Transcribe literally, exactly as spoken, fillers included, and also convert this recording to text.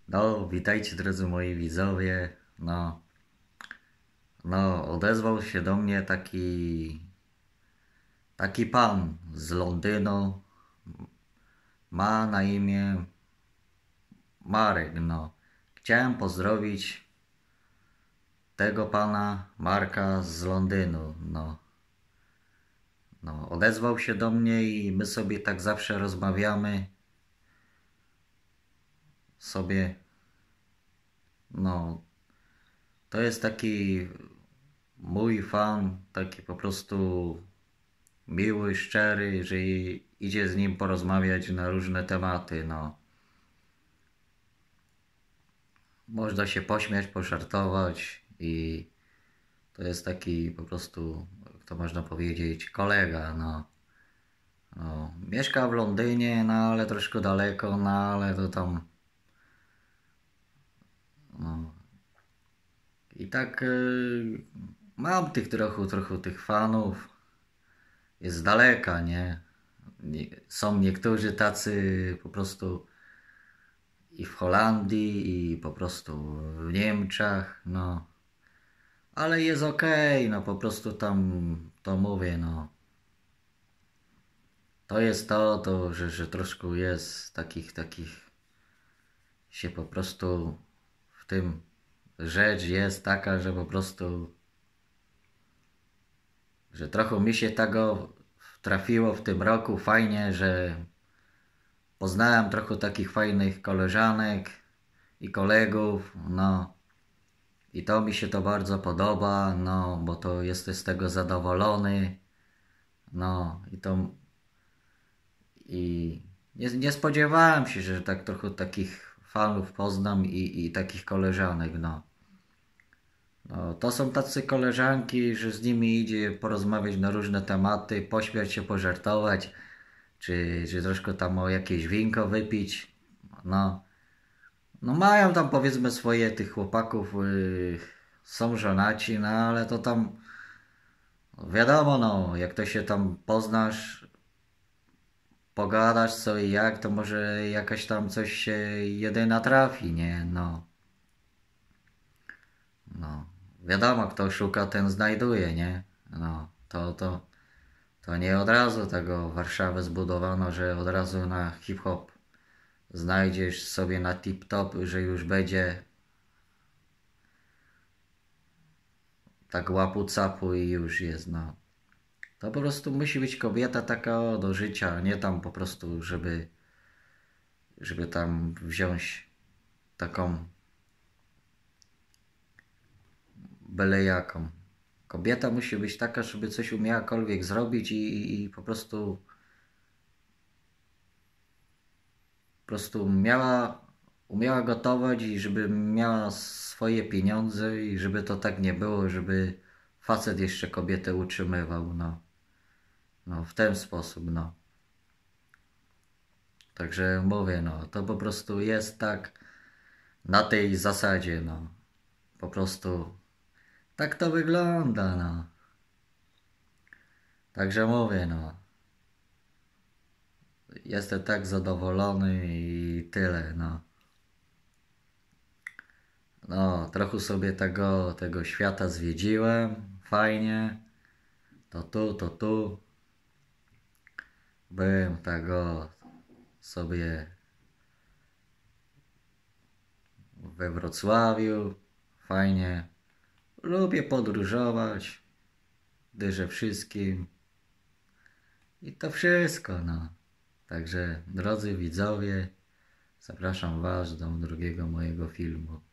No, witajcie drodzy moi widzowie. No, no, odezwał się do mnie taki, taki pan z Londynu. Ma na imię Marek, no. Chciałem pozdrowić tego pana Marka z Londynu, no. No, odezwał się do mnie i my sobie tak zawsze rozmawiamy. Sobie, no, to jest taki mój fan, taki po prostu miły, szczery, że idzie z nim porozmawiać na różne tematy, no. Można się pośmiać, pożartować i to jest taki po prostu, jak to można powiedzieć, kolega, no. No. Mieszka w Londynie, no ale troszkę daleko, no ale to tam, no. I tak yy, mam tych trochę, trochę tych fanów, jest z daleka, nie? Nie- Są niektórzy tacy po prostu i w Holandii, i po prostu w Niemczech, no. Ale jest okej, no po prostu tam to mówię, no. To jest to, to że, że troszkę jest takich, takich się po prostu w tym rzecz jest taka, że po prostu, że trochę mi się tego trafiło w tym roku fajnie, że poznałem trochę takich fajnych koleżanek i kolegów, no. I to mi się to bardzo podoba, no, bo to jesteś z tego zadowolony, no, i to, i nie, nie spodziewałem się, że tak trochę takich fanów poznam i, i takich koleżanek, no. No. To są tacy koleżanki, że z nimi idzie porozmawiać na różne tematy, pośmiać się, pożartować, czy, czy troszkę tam o jakieś winko wypić, no. No mają tam powiedzmy swoje tych chłopaków, yy, są żonaci, no ale to tam wiadomo, no, jak to się tam poznasz, pogadasz co i jak, to może jakaś tam coś się jedyna trafi, nie? No, no. Wiadomo, kto szuka, ten znajduje, nie? No, to, to, to nie od razu tego Warszawy zbudowano, że od razu na hip-hop znajdziesz sobie na tip-top, że już będzie tak łapu capu i już jest, no. To po prostu musi być kobieta taka o, do życia, nie tam po prostu, żeby, żeby tam wziąć taką byle jaką. Kobieta musi być taka, żeby coś umiałakolwiek zrobić i, i, i po prostu, po prostu miała, umiała gotować i żeby miała swoje pieniądze i żeby to tak nie było, żeby facet jeszcze kobietę utrzymywał, no. No, w ten sposób, no. Także mówię, no, to po prostu jest tak na tej zasadzie, no. Po prostu tak to wygląda, no. Także mówię, no. Jestem tak zadowolony i tyle, no. No, trochę sobie tego, tego świata zwiedziłem, fajnie. To tu, to tu. Byłem tego sobie we Wrocławiu, fajnie. Lubię podróżować, dyżę wszystkim. I to wszystko, no. Także, drodzy widzowie, zapraszam Was do drugiego mojego filmu.